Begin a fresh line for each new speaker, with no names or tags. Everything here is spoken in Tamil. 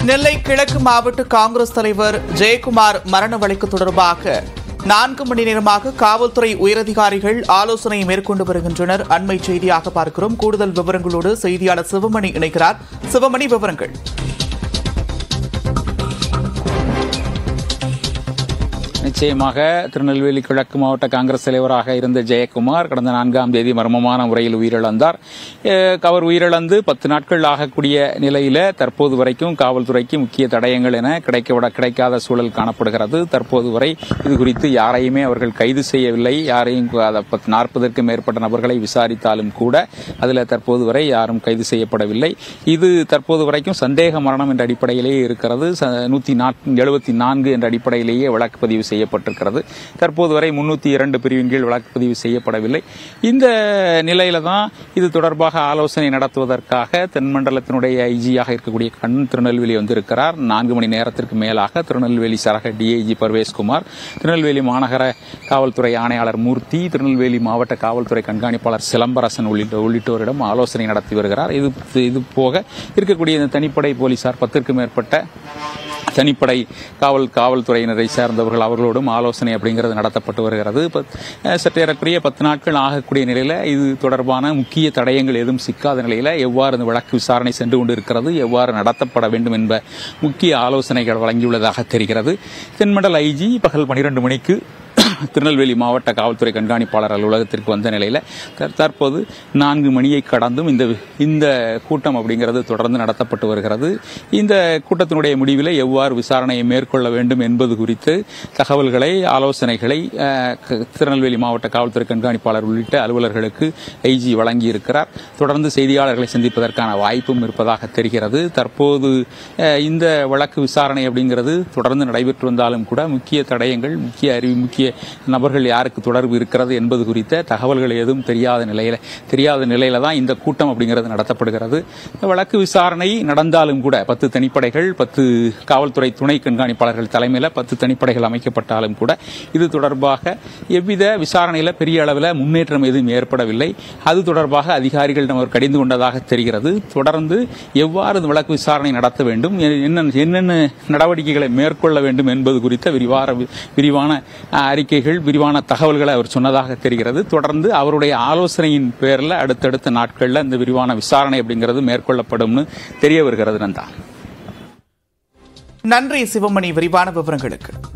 நெல்லை கிழக்கு மாவட்ட காங்கிரஸ் தலைவர் ஜெயக்குமார் மரண வழக்கு தொடர்பாக 4 மணி நேரமாக காவல்துறை உயரதிகாரிகள் ஆலோசனை மேற்கொண்டு வருகின்றனர். அண்மை செய்தியாக பார்க்கிறோம். கூடுதல் விவரங்களோடு செய்தியாளர் சிவமணி இணைக்கிறார். சிவமணி, விவரங்கள்.
நிச்சயமாக திருநெல்வேலி கிழக்கு மாவட்ட காங்கிரஸ் தலைவராக இருந்த ஜெயக்குமார் கடந்த 4ஆம் தேதி மர்மமான முறையில் உயிரிழந்தார். அவர் உயிரிழந்து 10 நாட்கள் ஆகக்கூடிய நிலையில தற்போது வரைக்கும் காவல்துறைக்கு முக்கிய தடயங்கள் என கிடைக்காத சூழல் காணப்படுகிறது. தற்போது வரை இது குறித்து யாரையுமே அவர்கள் கைது செய்யவில்லை. யாரையும் 40க்கும் மேற்பட்ட நபர்களை விசாரித்தாலும் கூட அதில் தற்போது வரை யாரும் கைது செய்யப்படவில்லை. இது தற்போது வரைக்கும் சந்தேக மரணம் என்ற அடிப்படையிலேயே இருக்கிறது. 174 என்ற அடிப்படையிலேயே வழக்கு பதிவு செய்யப்பட்டிருக்கிறது. தற்போது வரை 302 பிரிவின் கீழ் வழக்கு பதிவு செய்யப்படவில்லை. இந்த நிலையில தான் இது தொடர்பாக ஆலோசனை நடத்துவதற்காக தென்மண்டலத்தினுடைய ஐஜியாக இருக்கக்கூடிய கண்ணன் திருநெல்வேலி வந்திருக்கிறார். 4 மணி நேரத்திற்கு மேலாக திருநெல்வேலி சரக டிஐஜி பர்வேஸ்குமார், திருநெல்வேலி மாநகர காவல்துறை ஆணையாளர் மூர்த்தி, திருநெல்வேலி மாவட்ட காவல்துறை கண்காணிப்பாளர் சிலம்பரசன் உள்ளிட்டோரிடம் ஆலோசனை நடத்தி வருகிறார். இது போக இருக்கக்கூடிய இந்த தனிப்படை போலீசார் 10க்கும் மேற்பட்ட தனிப்படை காவல்துறையினரை சேர்ந்தவர்கள் அவர்களோடும் ஆலோசனை அப்படிங்கிறது நடத்தப்பட்டு வருகிறது. சற்றேறக்குரிய 10 நாட்கள் ஆகக்கூடிய நிலையில இது தொடர்பான முக்கிய தடயங்கள் எதுவும் சிக்காத நிலையில எவ்வாறு இந்த வழக்கு விசாரணை சென்று கொண்டிருக்கிறது, எவ்வாறு நடத்தப்பட வேண்டும் என்ப முக்கிய ஆலோசனைகள் வழங்கியுள்ளதாக தெரிகிறது. தென்மண்டல ஐஜி பகல் 12 மணிக்கு திருநெல்வேலி மாவட்ட காவல்துறை கண்காணிப்பாளர் அலுவலகத்திற்கு வந்த நிலையில தற்போது 4 மணியை கடந்தும் இந்த கூட்டம் அப்படிங்கிறது தொடர்ந்து நடத்தப்பட்டு வருகிறது. இந்த கூட்டத்தினுடைய முடிவில் எவ்வாறு விசாரணையை மேற்கொள்ள வேண்டும் என்பது குறித்து தகவல்களை, ஆலோசனைகளை திருநெல்வேலி மாவட்ட காவல்துறை கண்காணிப்பாளர் உள்ளிட்ட அலுவலர்களுக்கு ஐஜி வழங்கியிருக்கிறார். தொடர்ந்து செய்தியாளர்களை சந்திப்பதற்கான வாய்ப்பும் இருப்பதாக தெரிகிறது. தற்போது இந்த வழக்கு விசாரணை அப்படிங்கிறது தொடர்ந்து நடைபெற்று வந்தாலும் கூட முக்கிய தடயங்கள், முக்கிய நபர்கள் யாருக்கு தொடர்பு இருக்கிறது என்பது குறித்த தகவல்கள் எதுவும் தெரியாத நிலையில தான் இந்த கூட்டம் அப்படிங்கிறது நடத்தப்படுகிறது. வழக்கு விசாரணை நடந்தாலும் கூட 10 தனிப்படைகள், 10 காவல்துறை துணை கண்காணிப்பாளர்கள் தலைமையில் 10 தனிப்படைகள் அமைக்கப்பட்டாலும் கூட இது தொடர்பாக எவ்வித விசாரணையில் பெரிய அளவில் முன்னேற்றம் எதுவும் ஏற்படவில்லை. அது தொடர்பாக அதிகாரிகள் அவர் கடிந்து கொண்டதாக தெரிகிறது. தொடர்ந்து எவ்வாறு இந்த வழக்கு விசாரணை நடத்த வேண்டும், என்னென்ன நடவடிக்கைகளை மேற்கொள்ள வேண்டும் என்பது குறித்த விரிவான அறிக்கைகள், விரிவான தகவல்களை அவர் சொன்னதாக தெரிகிறது. தொடர்ந்து அவருடைய ஆலோசனையின் பேரில் அடுத்தடுத்த நாட்களில் இந்த விரிவான விசாரணை அப்படிங்கிறது மேற்கொள்ளப்படும் தெரிய வருகிறது.
நன்றி சிவமணி, விரிவான விவரங்களுக்கு.